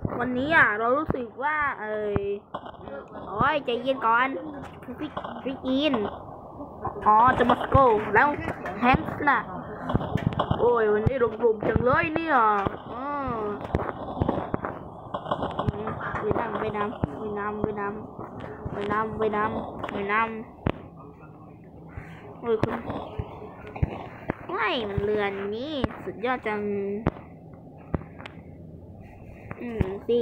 วันนี้เรารู้สึกว่าโอ้ยใจเย็นก่อนพี่อินจะมาโกแล้วแฮงส์น่ะโอ้ยวันนี้หลมๆจังเลยเนี่ยไปน้ำโอ้ยคุณไม่มันเรือนนี่สุดยอดจังสิ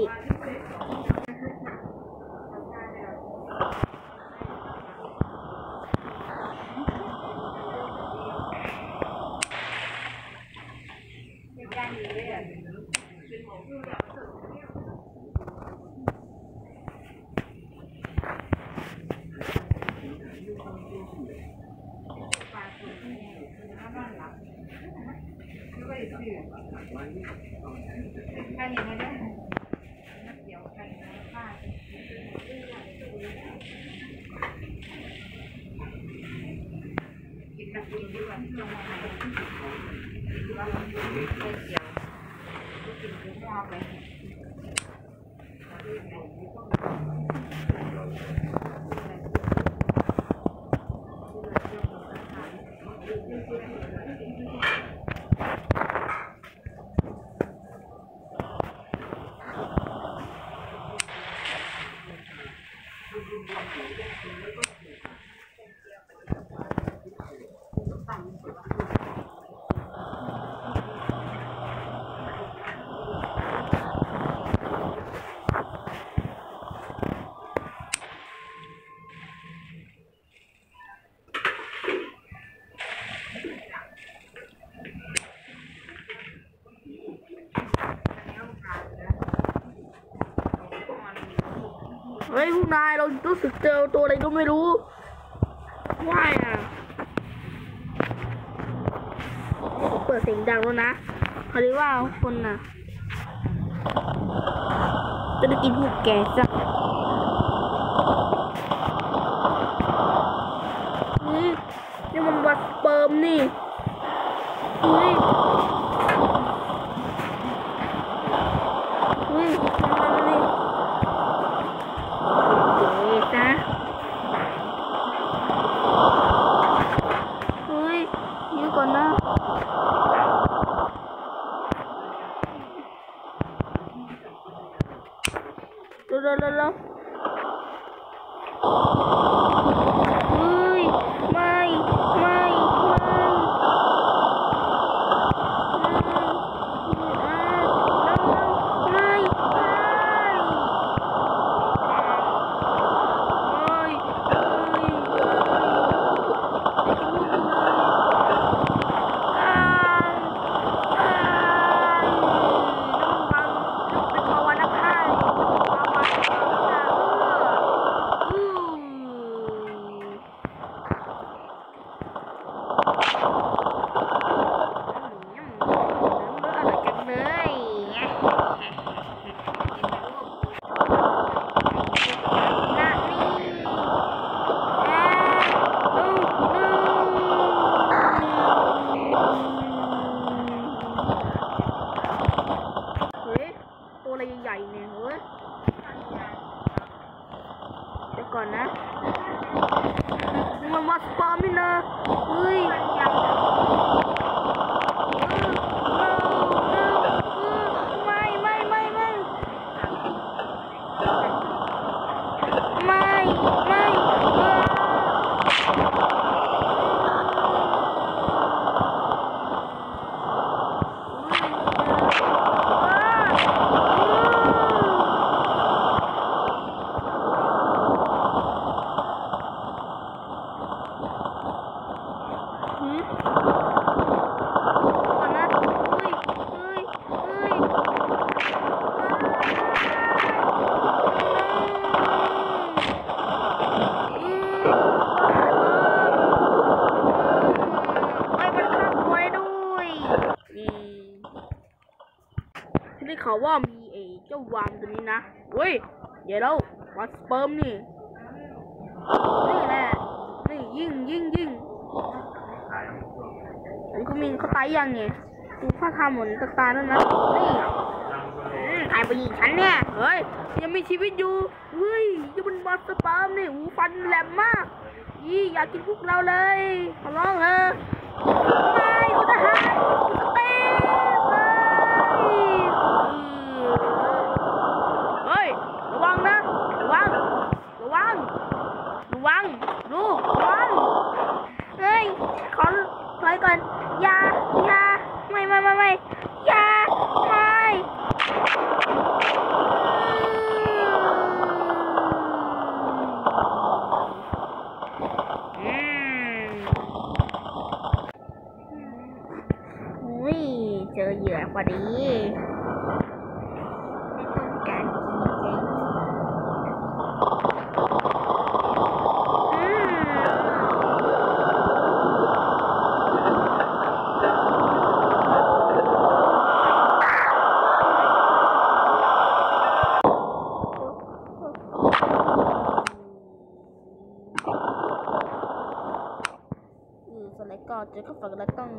เฮ้ยพวกนายเรารู้สึกเจอตัวอะไรก็ไม่รู้ว่ายเปิดเสียงดังแล้วนะเขาเรียกว่าคนจะได้กินพวกแกซะนี่มันวัดสเปิร์มนี่ก่อนนะเร็วไม่ใหญ่เนี่ยเฮ้ยเดี๋ยวก่อนนะมันมาสปามินะเฮ้ยได้ข่าวว่ามีเจ้าวามตัวนี้นะเฮ้ยเดี๋ยวเราวัดสเปิร์มนี่แหละนี่ยิงอันนี้ก็มีเขาตายยังไงดูผ้าทำเหมือนตาแล้วนะนี่ใครไปยิงฉันเนี่ยเฮ้ยยังมีชีวิตอยู่เฮ้ยยังเป็นบอสสปาร์มนี่หูฟันแหลมมากยี่อยากกินพวกเราเลยขอร้องเถอะไม่คุณทหารคุณสเต็กเฮ้ยระวังนะระวังระวังระวังลูกระวังเฮ้ยขอถอยก่อนอย่าไม่อย่าไม่อุ้ยเจอเหยื่อพอดีการกินสไลด์ก็เจอเข้าฝักแล้วต้อง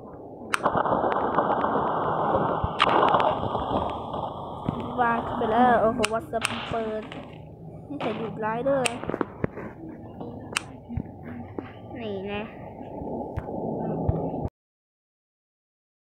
วางไปแล้วโอ้โหวัดสเปิดนี่ใส่ดุร้ายด้วยนี่นะ